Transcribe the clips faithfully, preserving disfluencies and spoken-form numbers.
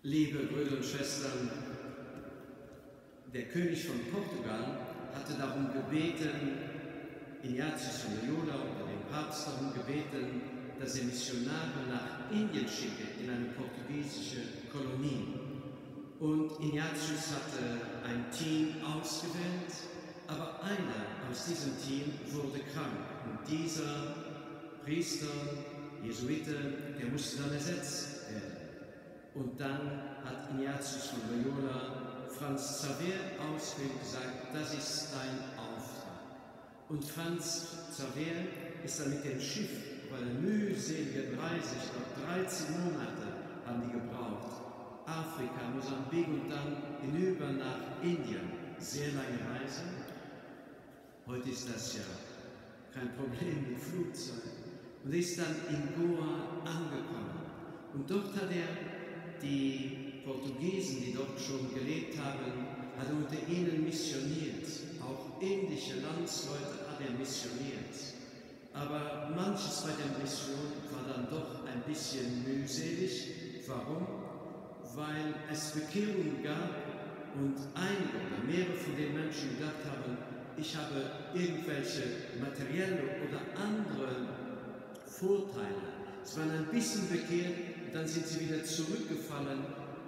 Liebe Brüder und Schwestern, der König von Portugal hatte darum gebeten, Ignatius von Loyola oder den Papst darum gebeten, dass er Missionare nach Indien schicke, in eine portugiesische Kolonie. Und Ignatius hatte ein Team ausgewählt, aber einer aus diesem Team wurde krank. Und dieser Priester, Jesuite, der musste dann ersetzt werden. Und dann hat Ignatius von Loyola Franz Xaver ausgewählt und gesagt, das ist dein Auftrag. Und Franz Xaver ist dann mit dem Schiff auf einer mühseligen Reise, ich glaube dreizehn Monate haben die gebraucht, Afrika, Mosambik und dann hinüber nach Indien. Sehr lange Reise. Heute ist das ja kein Problem mit Flugzeug. Und ist dann in Goa angekommen. Und dort hat er die Portugiesen, die dort schon gelebt haben, hat er unter ihnen missioniert. Auch indische Landsleute hat er missioniert. Aber manches bei der Mission war dann doch ein bisschen mühselig. Warum? Weil es Bekehrungen gab und einige oder mehrere von den Menschen gedacht haben, ich habe irgendwelche materielle oder andere Vorteile. Sie waren ein bisschen bekehrt und dann sind sie wieder zurückgefallen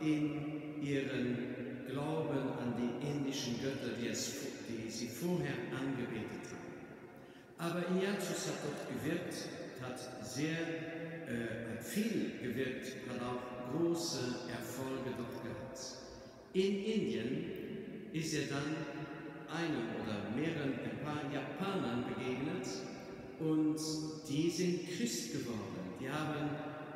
in ihren Glauben an die indischen Götter, die, es, die sie vorher angebetet haben. Aber Ignatius hat dort gewirkt, hat sehr äh, viel gewirkt, hat auch große Erfolge dort gehabt. In Indien ist er dann einem oder mehreren ein paar Japanern begegnet und die sind Christ geworden. Die haben,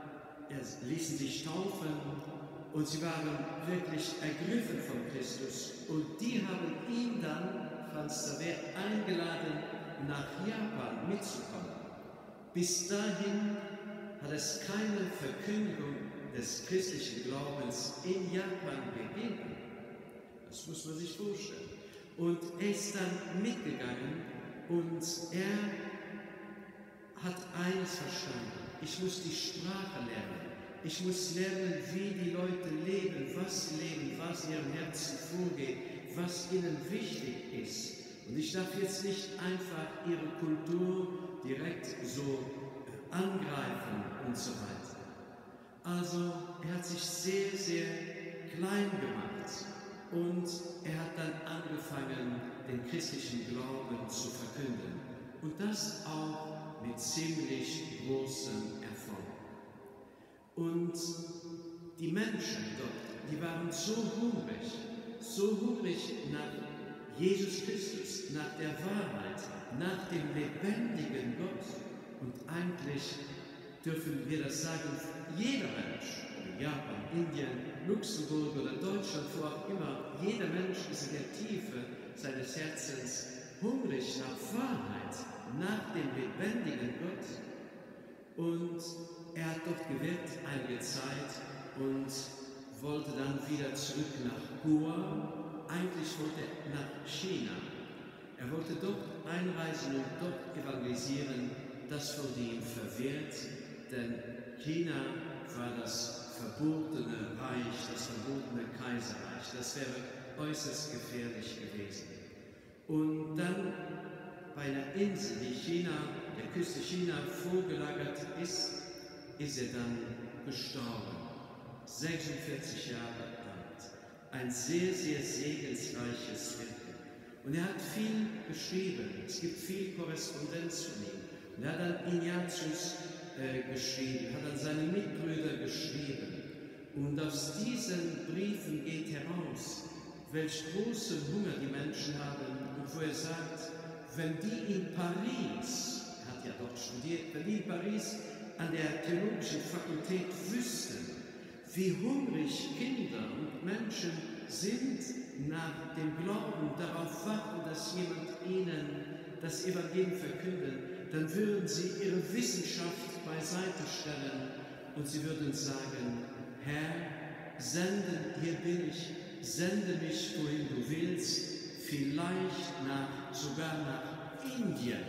ließen sich taufen und sie waren wirklich ergriffen von Christus. Und die haben ihn dann, Franz Xaver, eingeladen, nach Japan mitzukommen. Bis dahin hat es keine Verkündigung des christlichen Glaubens in Japan gegeben. Das muss man sich vorstellen. Und er ist dann mitgegangen und er hat eines verstanden. Ich muss die Sprache lernen. Ich muss lernen, wie die Leute leben, was sie leben, was in ihrem Herzen vorgeht, was ihnen wichtig ist. Und ich darf jetzt nicht einfach ihre Kultur direkt so angreifen und so weiter. Also er hat sich sehr, sehr klein gemacht und er hat dann angefangen, den christlichen Glauben zu verkünden. Und das auch mit ziemlich großem Erfolg. Und die Menschen dort, die waren so hungrig, so hungrig nach Jesus Christus, nach der Wahrheit, nach dem lebendigen Gott. Und eigentlich dürfen wir das sagen, jeder Mensch, Japan, Indien, Luxemburg oder Deutschland, wo auch immer, jeder Mensch ist in der Tiefe seines Herzens hungrig nach Wahrheit, nach dem lebendigen Gott. Und er hat dort gewirkt einige Zeit und wollte dann wieder zurück nach Goa. Eigentlich wollte er nach China. Er wollte dort einreisen und dort evangelisieren. Das wurde ihm verwehrt, denn China war das verbotene Reich, das verbotene Kaiserreich. Das wäre äußerst gefährlich gewesen. Und dann bei einer Insel, die China, der Küste China vorgelagert ist, ist er dann gestorben. sechsundvierzig Jahre alt. Ein sehr, sehr segensreiches Wirken. Und er hat viel geschrieben. Es gibt viel Korrespondenz von ihm. Und er hat an Ignatius äh, geschrieben, hat an seine Mitbrüder geschrieben. Und aus diesen Briefen geht heraus, welch großen Hunger die Menschen haben. Und wo er sagt, wenn die in Paris, er hat ja dort studiert, wenn die in Paris an der theologischen Fakultät wüssten, wie hungrig Kinder und Menschen sind nach dem Glauben, darauf warten, dass jemand ihnen das Evangelium verkündet, dann würden sie ihre Wissenschaft beiseite stellen und sie würden sagen, Herr, sende, hier bin ich, sende mich, wohin du willst, vielleicht nach, sogar nach Indien.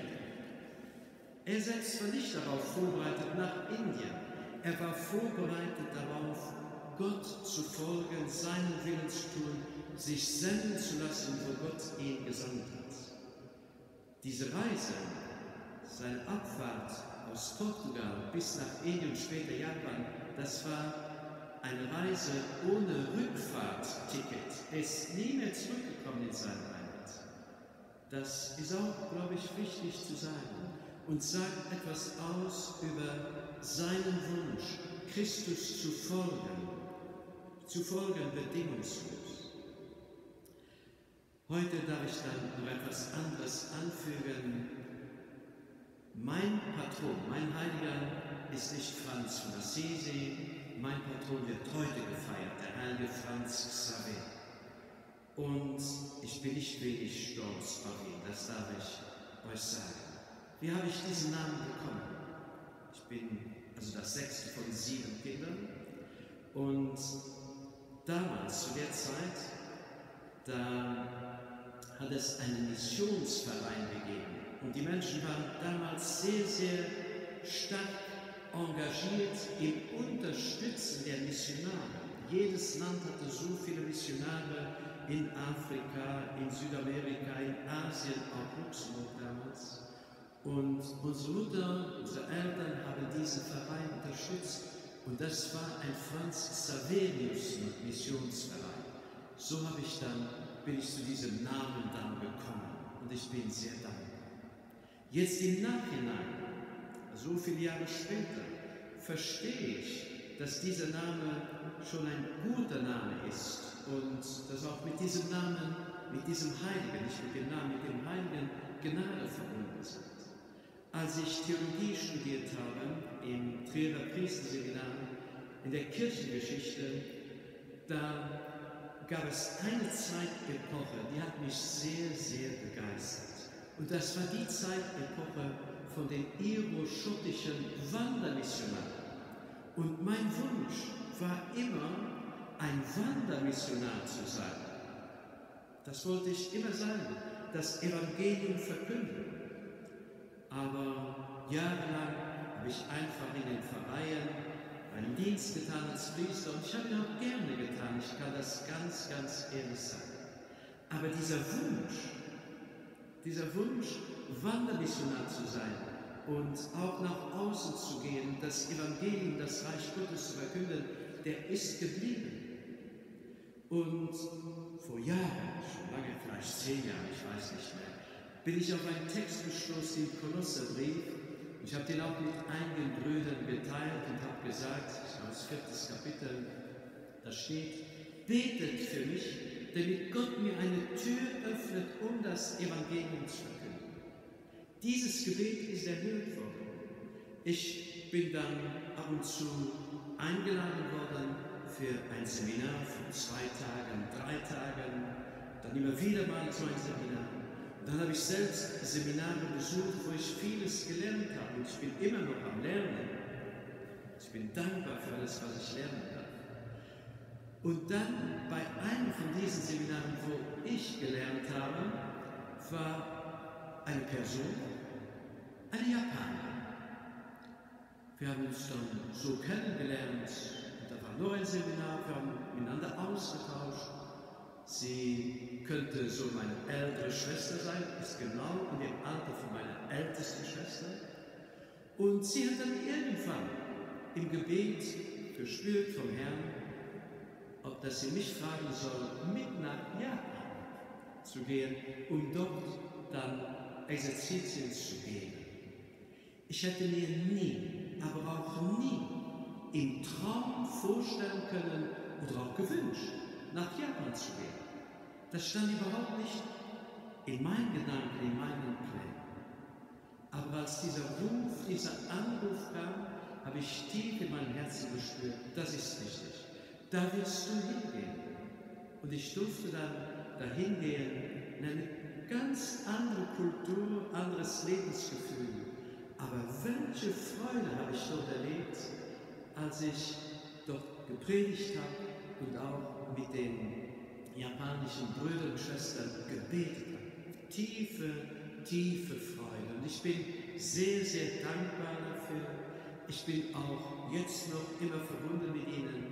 Er selbst war nicht darauf vorbereitet nach Indien. Er war vorbereitet darauf, Gott zu folgen, seinen Willen zu tun, sich senden zu lassen, wo Gott ihn gesandt hat. Diese Reise, seine Abfahrt aus Portugal bis nach Indien und später Japan, das war eine Reise ohne Rückfahrtticket. Er ist nie mehr zurückgekommen in seine Heimat. Das ist auch, glaube ich, wichtig zu sagen und sagt etwas aus über seinen Wunsch, Christus zu folgen, zu folgen bedingungslos. Heute darf ich dann noch etwas anderes anfügen. Mein Patron, mein Heiliger ist nicht Franz von Assisi, mein Patron wird heute gefeiert, der heilige Franz Xaver. Und ich bin nicht wenig stolz auf ihn, das darf ich euch sagen. Wie habe ich diesen Namen bekommen? Ich bin also das sechste von sieben Kindern und damals, zu der Zeit, da hat es einen Missionsverein gegeben. Und die Menschen waren damals sehr, sehr stark engagiert im Unterstützen der Missionare. Jedes Land hatte so viele Missionare in Afrika, in Südamerika, in Asien, auch Luxemburg damals. Und unsere Mutter, unsere Eltern haben diesen Verein unterstützt. Und das war ein Franz Xaverius Missionsverein. So habe ich dann, bin ich zu diesem Namen dann gekommen. Und ich bin sehr dankbar. Jetzt im Nachhinein, so viele Jahre später, verstehe ich, dass dieser Name schon ein guter Name ist und dass auch mit diesem Namen, mit diesem Heiligen, nicht mit dem Namen, mit dem Heiligen Gnade verbunden sind. Als ich Theologie studiert habe im Trierer Priesterseminar, in der Kirchengeschichte, da gab es eine Zeitepoche, die hat mich sehr, sehr begeistert. Und das war die Zeitepoche von den iroschottischen Wandermissionaren. Und mein Wunsch war immer, ein Wandermissionar zu sein. Das wollte ich immer sein, das Evangelium verkünden. Aber jahrelang habe ich einfach in den Pfarreien meinen Dienst getan als Priester und ich habe ihn auch gerne getan. Ich kann das ganz, ganz ehrlich sagen. Aber dieser Wunsch, dieser Wunsch, Wandermissionar zu sein und auch nach außen zu gehen, das Evangelium, das Reich Gottes zu verkünden, der ist geblieben. Und vor Jahren, schon lange, vielleicht zehn Jahre, ich weiß nicht mehr, bin ich auf einen Text gestoßen im Kolosserbrief. Ich habe den auch mit einigen Brüdern geteilt und habe gesagt, das viertes Kapitel, da steht, betet für mich, damit Gott mir eine Tür öffnet, um das Evangelium zu verkünden. Dieses Gebet ist erhört worden. Ich bin dann ab und zu eingeladen worden für ein Seminar von zwei Tagen, drei Tagen, dann immer wieder mal so ein Seminar. Und dann habe ich selbst Seminare besucht, wo ich vieles gelernt habe und ich bin immer noch am Lernen. Ich bin dankbar für alles, was ich lernen darf. Und dann bei einem von diesen Seminaren, wo ich gelernt habe, war eine Person, eine Japanerin. Wir haben uns dann so kennengelernt. Und da war noch ein Seminar, wir haben miteinander ausgetauscht. Sie könnte so meine ältere Schwester sein, ist genau in dem Alter von meiner ältesten Schwester. Und sie hat dann irgendwann im Gebet gespürt vom Herrn, ob dass sie mich fragen soll, mit nach Japan zu gehen, um dort dann Exerzitien zu geben. Ich hätte mir nie, aber auch nie im Traum vorstellen können oder auch gewünscht, nach Japan zu gehen. Das stand überhaupt nicht in meinen Gedanken, in meinen Plänen. Aber als dieser Ruf, dieser Anruf kam, habe ich tief in meinem Herzen gespürt, das ist richtig. Da wirst du hingehen. Und ich durfte dann dahin gehen in eine ganz andere Kultur, anderes Lebensgefühl. Aber welche Freude habe ich dort erlebt, als ich dort gepredigt habe und auch mit den japanischen Brüdern und Schwestern gebetet habe. Tiefe, tiefe Freude. Und ich bin sehr, sehr dankbar dafür. Ich bin auch jetzt noch immer verbunden mit ihnen.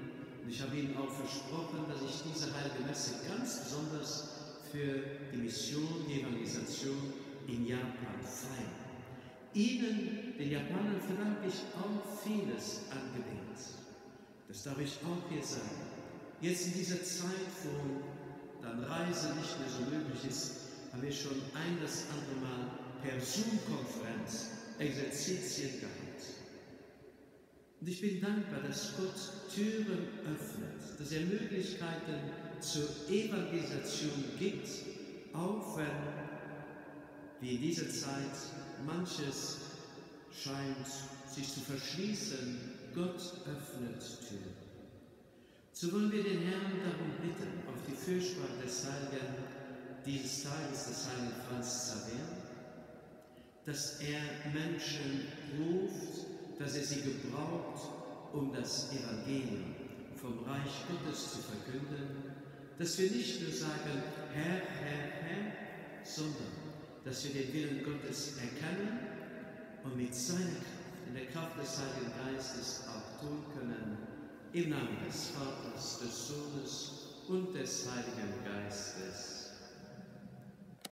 Und ich habe Ihnen auch versprochen, dass ich diese Heilige Messe ganz besonders für die Mission, die Evangelisation in Japan feiere. Ihnen, den Japanern, verdanke ich auch vieles an Gebet. Das darf ich auch hier sagen. Jetzt in dieser Zeit, wo dann Reise nicht mehr so möglich ist, haben wir schon ein das andere Mal per Zoom-Konferenz Exerzitien gehabt. Und ich bin dankbar, dass Gott Türen öffnet, dass er Möglichkeiten zur Evangelisation gibt, auch wenn, wie in dieser Zeit, manches scheint sich zu verschließen. Gott öffnet Türen. So wollen wir den Herrn darum bitten, auf die Fürsprache des Heiligen, dieses Tages des Heiligen Franz Xaver, dass er Menschen ruft, dass er sie gebraucht, um das Evangelium vom Reich Gottes zu verkünden, dass wir nicht nur sagen, Herr, Herr, Herr, sondern dass wir den Willen Gottes erkennen und mit seiner Kraft, in der Kraft des Heiligen Geistes auch tun können, im Namen des Vaters, des Sohnes und des Heiligen Geistes.